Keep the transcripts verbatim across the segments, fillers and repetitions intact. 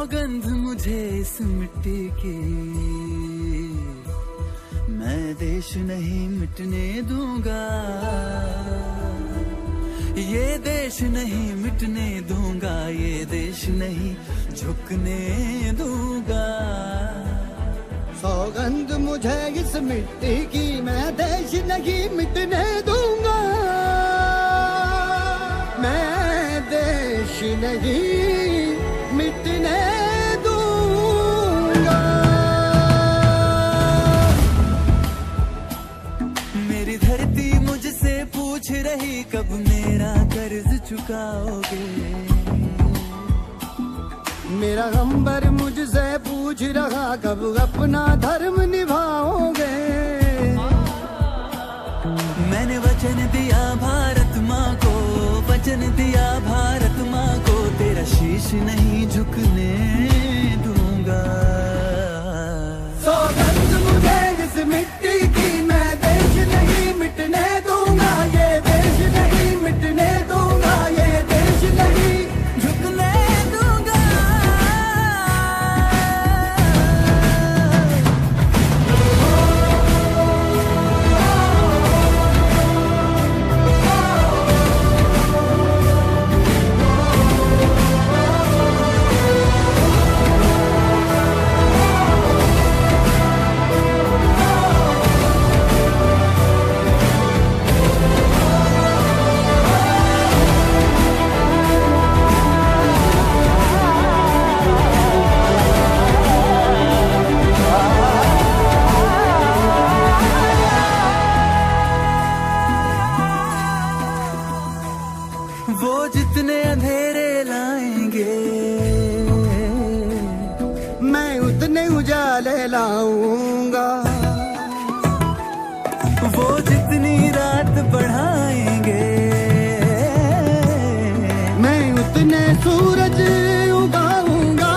सौगंध मुझे इस मिट्टी की, मैं देश नहीं मिटने दूंगा, ये देश नहीं मिटने दूंगा, ये देश नहीं झुकने दूंगा। सौगंध मुझे इस मिट्टी की, मैं देश नहीं मिटने दूंगा, मैं देश नहीं मिटने दूंगा। मेरी धरती मुझसे पूछ रही कब मेरा कर्ज चुकाओगे, मेरा अंबर मुझसे पूछ रहा कब अपना धर्म निभाओगे। मैंने वचन दिया भारत माँ को, वचन दिया भारत माँ को, तेरा शीश नहीं झुकने दूंगा। सौगंध मुझे इस मिट्टी की, मैं देश नहीं मिटने दूंगा, ये देश नहीं मिटने दूंगा, ये देश नहीं झुकने दूंगा। वो जितने अंधेरे लाएंगे, मैं उतने उजाले लाऊंगा, वो जितनी रात बढ़ाएंगे, मैं उतने सूरज उगाऊंगा।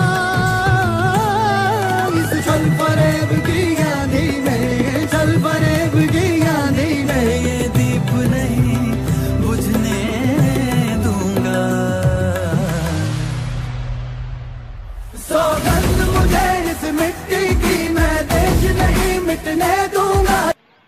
इस छल फरेब की आंधी में, छल फरेब की आंधी में, ये दीप नहीं बुझने दूंगा। सौगंध मुझे इस मिट्टी की, मैं देश नहीं मिटने दूंगा।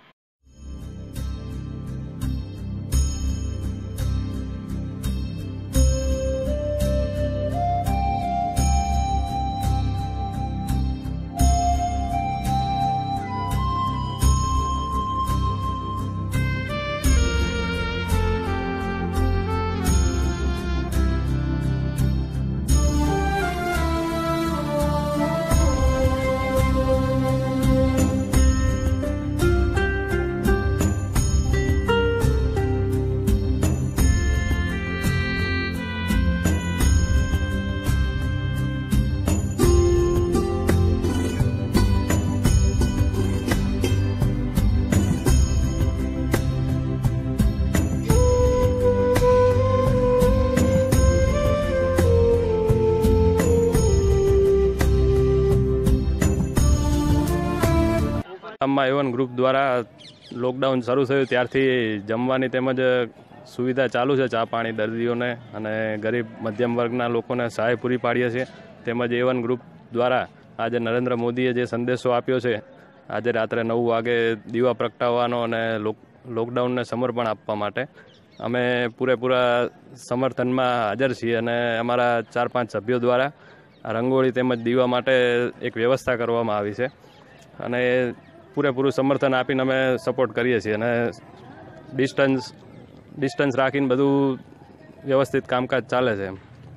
ગામમાં એવન ગ્રુપ દ્વારા લોકડાઉન શરૂ થયું ત્યારથી જમવાની તેમજ સુવિધા ચાલુ છે, ચા પાણી દર્દીઓને અને ગરીબ મધ્યમ વર્ગના લોકોને સહાય પૂરી પાડીએ છીએ। તેમજ એવન ગ્રુપ દ્વારા આજે નરેન્દ્ર મોદીએ જે સંદેશો આપ્યો છે, આજે રાત્રે નવ વાગે દીવા પ્રગટાવવાનો અને લોકડાઉનને સમર્પણ આપવા માટે અમે પૂરેપૂરા સમર્થનમાં હાજર છીએ અને અમારા ચાર પાંચ સભ્યો દ્વારા રંગોળી તેમજ દીવા માટે એક વ્યવસ્થા કરવામાં આવી છે અને પૂરેપૂરું સમર્થન આપીને અમે સપોર્ટ કરીએ છીએ અને ડિસ્ટન્સ ડિસ્ટન્સ રાખીને બધું વ્યવસ્થિત કામકાજ ચાલે છે।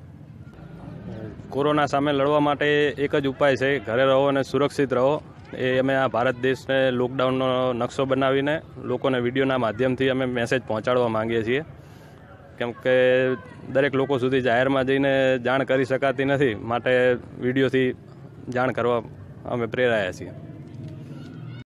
કોરોના સામે લડવા માટે એક જ ઉપાય છે, ઘરે રહો અને સુરક્ષિત રહો। એ અમે આ ભારત દેશને લોકડાઉનનો નકશો બનાવીને લોકોને વિડીયોના માધ્યમથી અમે મેસેજ પહોંચાડવા માંગીએ છીએ, કેમ કે દરેક લોકો સુધી જાહેરમાં જઈને જાણ કરી શકાતી નથી, માટે વિડીયોથી જાણ કરવા અમે પ્રેરાયા છીએ।